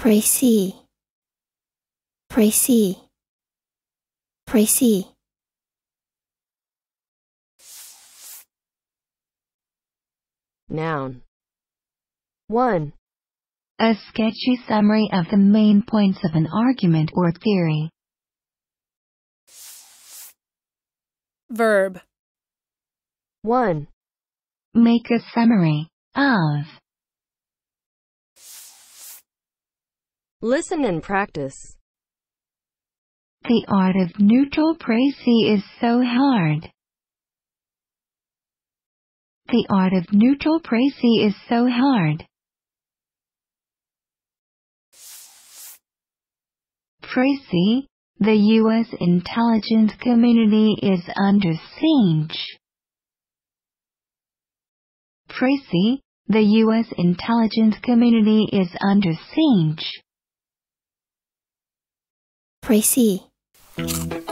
Precis. Precis. Precis. Noun. 1. A sketchy summary of the main points of an argument or theory. Verb. 1. Make a summary of. Listen and practice. The art of neutral précis is so hard. The art of neutral précis is so hard. Precis, the U.S. intelligence community is under siege. Precis, the U.S. intelligence community is under siege. Precis.